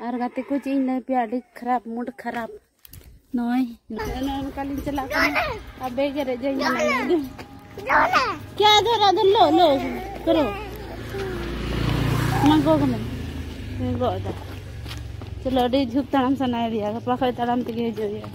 और गाते को चीज ले पे अड़ी खराब मूड खराब नोय कालिन चला अबे के रे जाई क्या धरा लो लो करो मंगो कने गो दा चलो अड़ी झुक ताम सनाय दिया गपा खय ताम तगे जोया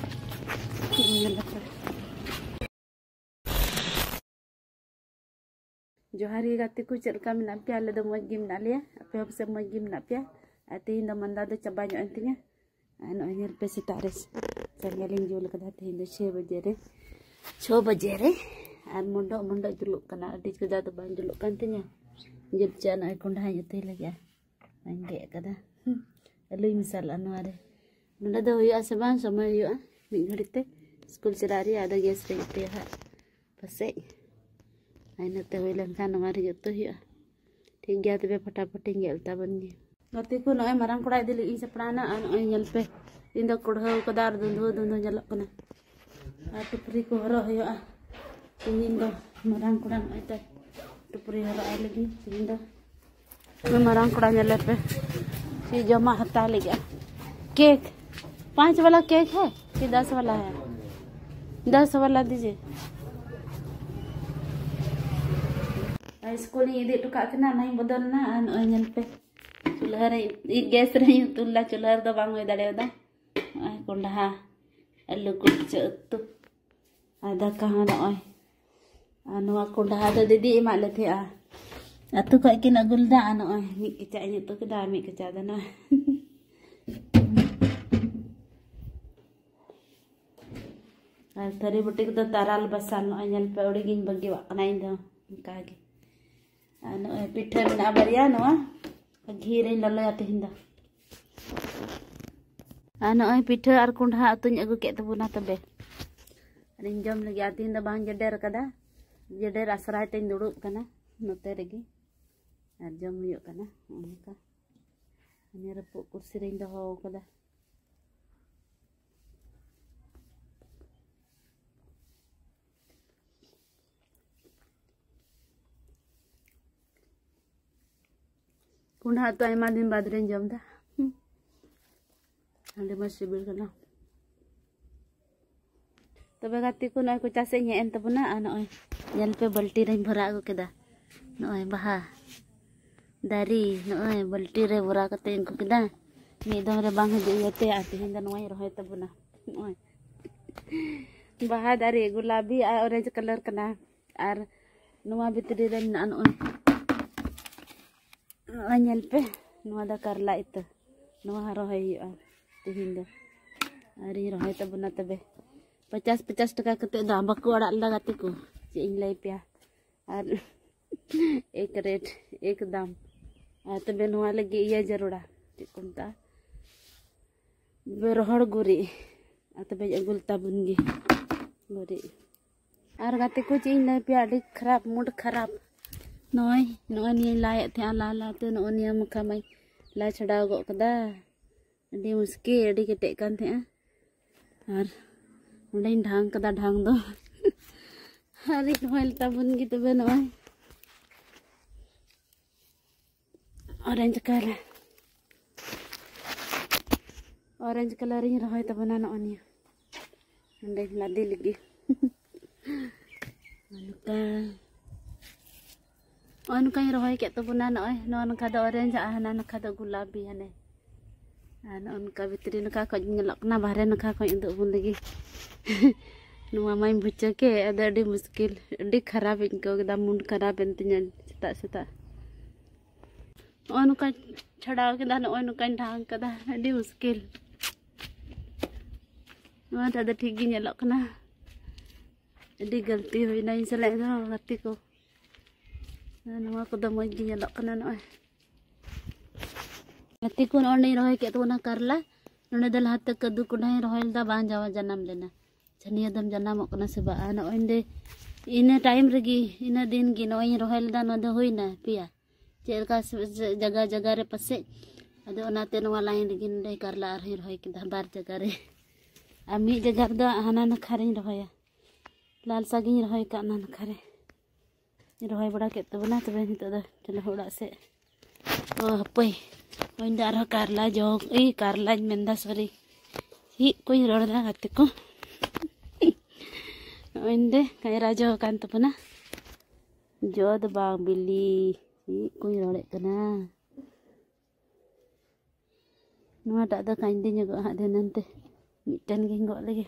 जोहारी गाते को चलका मिना पे आले दो मज गिम नालिया पे अब से मज गिम ना पे तीन दो मंदा दो चबा जो अंतिया आनो अनिल पे सितारे चंगलिंग जोल कदा तीन दो 6 बजे रे आर मुंडो जुलुक कना अडी कदा तो बां जुलुक कान तिया जब चाना कोंडा यते लगे अंगे कदा अलु मिसाल अनवारे नंदा दो हुआ से बां समय हुआ मिद घड़ीते स्कूल चलारी आदा गैस रे पे हा पसे आइनते हुई लंका नवारी जतो हुआ ठीक गया तबे फटाफट गेलता बन गे गति को नय मारंग कोड़ा दिली इन सपड़ाना नय नेल पे इन दो कोढ़ाव कदार दुंदो जलक कना आ टुपरी को हरो हुआ इन दो मारंग कोड़ा नय त टुपरी हरो आ लगी इन दो मारंग कोड़ा नेल पे सी जमा हता लगे केक 5 वाला केक है कि 10 वाला है 10 वाला दीजिए स्कूल इदी टुका कना नहीं बदलना नय नेल पे चूल्हा रे गैस रे तुल्ला चूल्हा दो बांग होय दाड़ेदा कोंडा आलू कुछ उतु आदा कहाँ नय नवा कोंडा दो दीदी एमा ले थे अतु खय किन अगुलदा नय मी कचा इन तो कदा मी कचा दना थरी बुटी को ताराल बसाल नय नेल पे ओड़ी गिन बगी वाकना इन दो कागे नय पिठा ना बरिया नवा घी रे ललोया तेहिंदा नय पिठा और कोंडा अतुñ अगु के तबुना तबे रिन जम लगी आतीन दा बांग जडेर कदा जडेर आसराय तेñ दुड़ुब कना नोते रेगी और जम हुयो कना उनका अने रपो कुर्सी रे दोहो कदा कोंडा तो आयमा दिन बाद रे जम दा अंडे मस सिबिल कना तबे गाती को नय को चासे हेन तबना नय नेल पे बल्टी रे भरा अगु केदा नय बहा दारी नय बल्टी रे भरा कते इनको केदा मी दम रे बांग दियते आते हिंदा नय रहोय तबना नय बहा दारी गुलाबी आ ऑरेंज कलर कना और नवा भितरी रे ना नय नेल पे नवा दा करला इत नवा रहोय हुआ तिहिन दो अरी रहोय तबना तबे 50 टका कते दाम बको अड़ा लगाते को जे इन लई पे और एक रेट एक दाम तबे नवा लगी ये जरूरा कुमता बेरहड़ गुरी तबे अगुलता बुनगी गुरी और गाते को इन लई पे अड़ी खराब मूड खराब नय नय नि लाए थे ला ते नय निया मखा मई ला छड़ाव गो कदा अड़ी मुश्किल अड़ी केटे कान थे और उंडे ढांग कदा ढांग दो हरी होइल तबन गी तबे नय ऑरेंज कलर इन रहोय तबना नय निया उंडे लादी लगी अनका रहोय के तबना नय ननका द ऑरेंज आना नका द गुलाबी हने उनका भितरी नका खज नेलकना बाहरे नका खज दो बुन लगी नुआ माई बुच्चा के अड़ी मुश्किल अड़ी खराब इनको एकदम मुंड खराब एंतिया सेता नका छड़ाव के नका ढांग कदा अड़ी मुश्किल दादा ठीक गी नेलकना अड़ी गलती हुईना इन सलाय दो गति को नवा को दम मज गी नेलकना नय गति को नय रहोय के तो ना करला नने दल हाथ कद्दू कोंडा रहोय दा बां जावा जन्म लेना छनिया दम जन्म कना से बा नोंदे इन टाइम रगी इन दिन गी नय रहोय दा न दो होइना पिया चेलका जगह रे पसे अदो ओनाते नवा लाइन रगी नडे करला आर रहोय के बार जगह रे आ मी जगह दो हाना नखा रे रहोया लाल सागी रहोय का ना नखा रे रहोय बड़ा के तबना तबे नितो दा चलो ओड़ा से ओ हपई Oinda arah karla jog, karla menda sorry. Hi kuy roda katiku. Oinde kayak raja kan tuh pernah. Jod bang bili. Hi kuy roda kena. Nua tak ada kain dia juga ada nanti. Miten genggok lagi.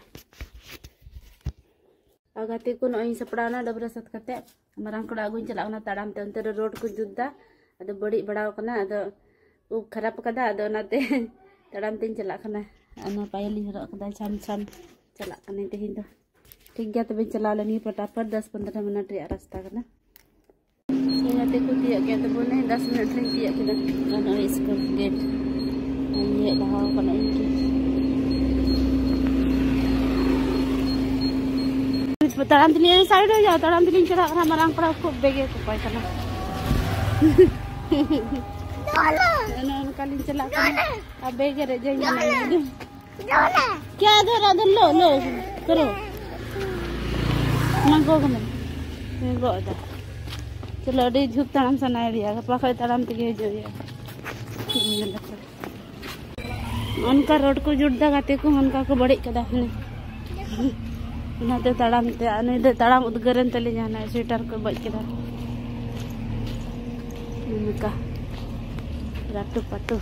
Agatiku noin seprana ada berasat kate. Marang kuda agun celak na taram te onte road ku judda. Ada bodi badaw kana ada kharap kada ada nate taram tin celak kana. Ano payali hero kada chan celak kana tehin do. ठीक गया तो चला लेनी फटाफट 10-15 minute या रास्ता करना ये को दिया गया तो बोले 10 मिनट में दिया किधर ना इसको गेट ये रहा करना इनकी taram tilin side हो जाओ taram tilin चला करना मरांग पड़ा खूब बेगे को पाई करना ना कलिन चला करना अब बेगे रे जाएंगे क्या धरा लो करो Mangkok kan? Mangkok ada. Kalau di juk tanam sana dia, pakai tanam tiga jo ya. उनका रोड को जुड़ता गाते को उनका को बड़ी कदा ने उन्हें तड़ाम ते अने दे तड़ाम उद्गरन तले जाना स्वेटर को बच कदा उनका राटू पटू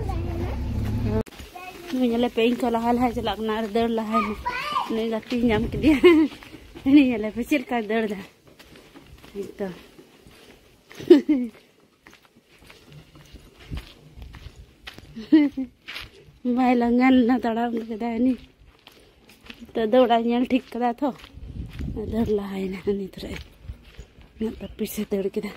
मुझे पेंट को लहाल है चला ना दर लहाल ने गाती नाम के दिया ini ya lebih cirka derda itu Mailangan na taram kada ni to dauda nyal ठीक kada tho dar lahai na ni thre na tapi se dar kida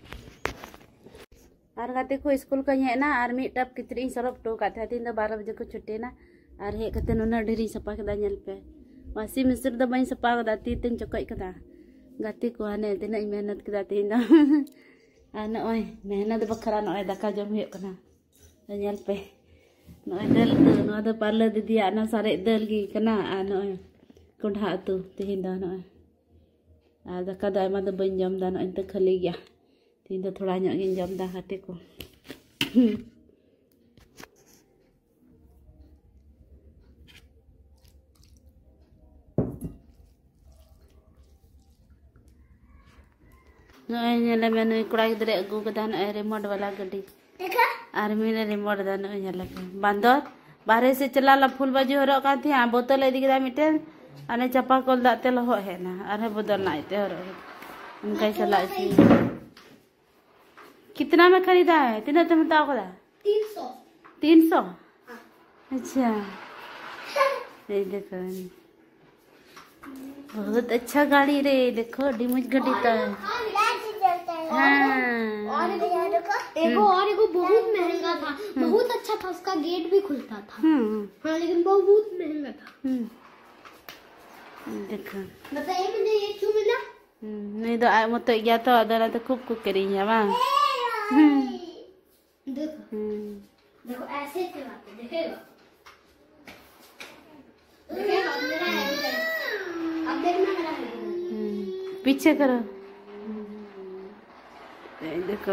ar gate ko school का ये ना आर मी टप कितरी सरप to का था 3 12 बजे को छुट्टी ना आर हे कते नुना ढेरी सपा kada nyal पे Masih Mister dah main sepak dati tin cokok kada. Gati ko ane tina mehnat kada tin dah. Anak oi mehnat bakharan oi daka jom huyuk kana. Nyal pe. Noi del tu no ada parlor di dia ana sare del gi kana ano oi. Kudha tu tin dah no. Ada kada ma da ban jam dah no inte khali gya. Tin dah thoda nyok gin jam dah hati ko. Nyala menu kurai dere agu kedan remote wala gadi army ne remote dan nyala bandor बाहर से चला ला फूल बाजी हरो का थी आ बोतल इदी केदा मिटेन अने चपा कोल दाते लहो है ना अरे बदल ना आते हरो उनका चला इसी कितना में खरीदा है तीनों तुम बताओ कदा 300 अच्छा ये देखो बहुत अच्छा गाड़ी रे देखो डिमुज गड्डी तो और एगो बहुत महंगा था बहुत अच्छा था उसका गेट भी खुलता था हाँ लेकिन बहुत महंगा था देखो बताइए मुझे ये क्यों मिला नहीं तो आए मत गया तो अदर तो खूब कुक करी है वाह देखो देखो ऐसे चलाते देखेगा देखेगा मेरा है अब देखना मेरा है पीछे करो देखो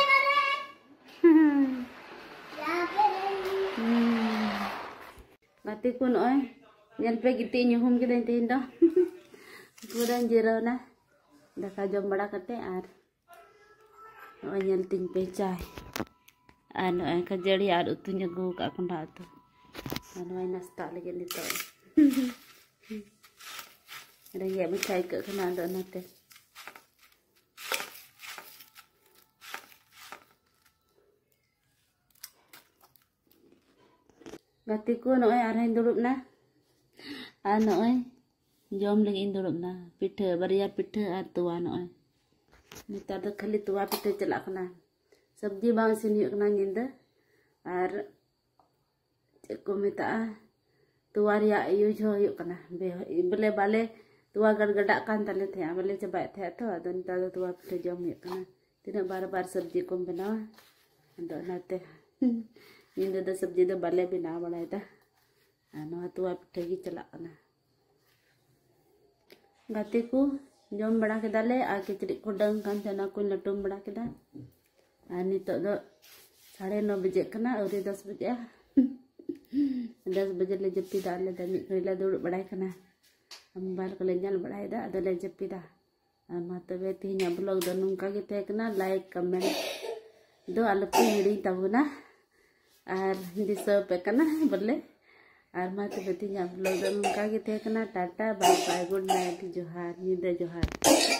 mati ku noy nyal pe giti nyuhum kita tin do kudan jero na daka jom bada kate ar noy nyal tin pe chai ano ay ka jari ar utu nyagu ka kunda tu ano ay nasta lagi nito ada ya mencai ke kana do nate Gatiku noy arahin durup na noy jom lagi durup na pitha baria pitha ar tua noy nitar do khali tua pitha chalak kana sabji bang sin huyuk kana nyinda ar cek ko meta tua ria use huyuk kana bele bale tua gad-gadak kan tale the bale coba the to ado nitar do tua pitha jom huyuk kana tina bar-bar sabji ko benawa ando nate Ini dah sabji dah balai bina balai dah, anu atu apa lagi celak na. Gatiku jom bड़ा kita le, आके चली कुडंग kan cina aku latum bड़ा kita, ani tu do 9:30 बजे कना और 10 बजे 10 बजे ले जपीदा ले दमी कइला दुड़ बड़ाय कना मोबाइल को ले ñal बड़ाय दा अदले जपीदा मा तबे तिहिना ब्लॉग दो नुंका गे तहे कना लाइक कमेंट दो आलपे हिड़ी तबना और दिसो पे कना बोले और मा तबे तिहिना ब्लॉग दो नुंका गे तहे कना tata bye bye good night जोहार निदा जोहार।